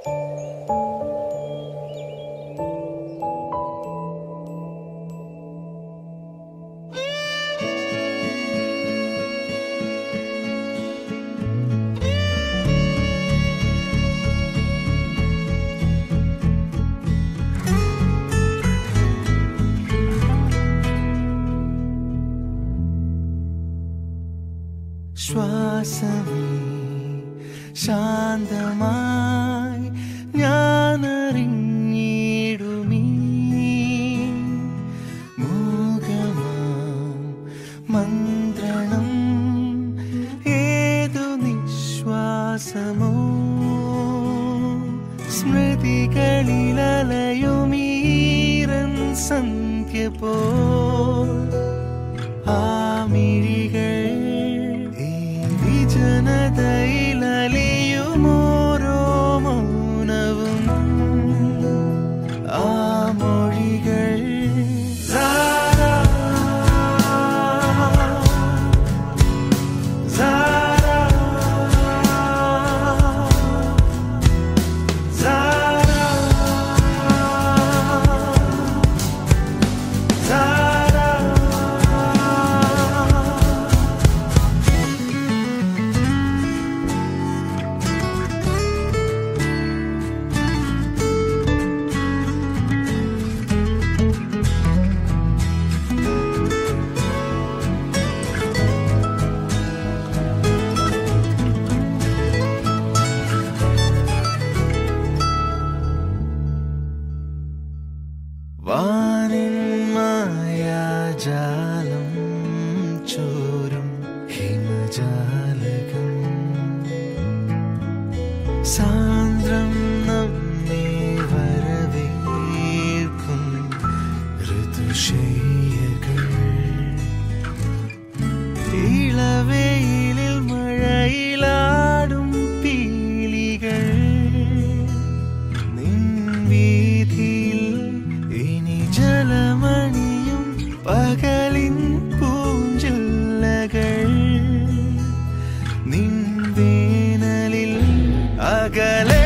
ശ്വാസമേ ശാന്തമായി ഞാനറിഞ്ഞിടുമീ മൂകമാം മന്ത്രണം ഏതു നിശ്വാസമോ സ്മൃതികളിലലയുമീരൻ സന്ധ്യ പോൽ ആ മിഴികൾ ജനതയിലലിയുമോരോ മൗനവും ആ മൊഴികൾ വാനിൻ മായാജാലം ചോരും ഹിമജാലകം സാന്ദ്രം നമ്മെ വരവേൽക്കും ഋതുശയ്യകൾ ഇളവെയിലിൽ മഴയിലാടും പീലികൾ ജലമണിയും പകലിൻ പൂഞ്ചില്ലകൾ നിൻ വേനലിൽ അകലെ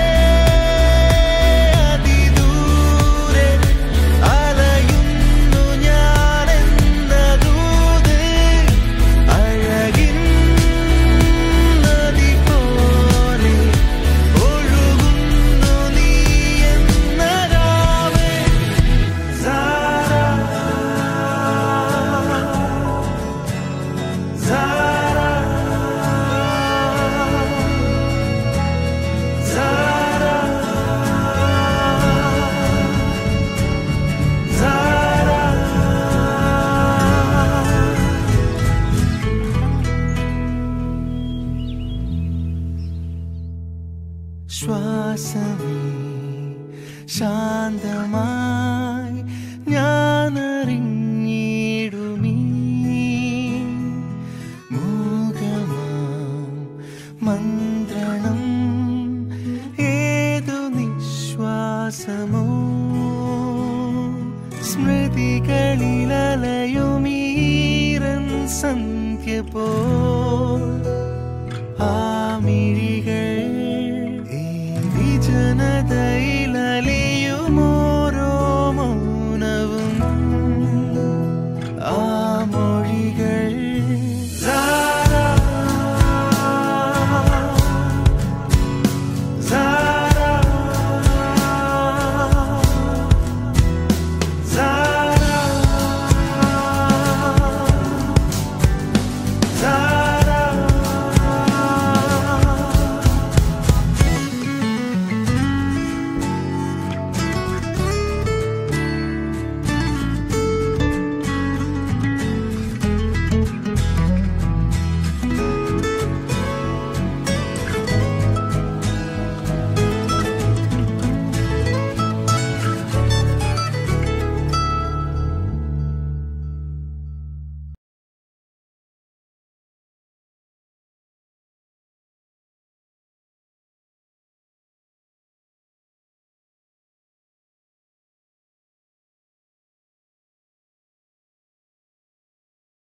അതിദൂരെ അലയുന്നു ഞാനെന്ന ദൂത് അഴകിൻ നദി പോലെ ഒഴുകുന്നു നീ എന്ന രാവേ ശ്വാസമേ ശാന്തമായി ഞാനറിഞ്ഞിടുമീ മൂകമാം മന്ത്രണം ഏതു നിശ്വാസമോ സ്മൃതികളിലലയുമീരൻ സന്ധ്യ പോൽ ആ മിഴികൾ ജനതയിൽ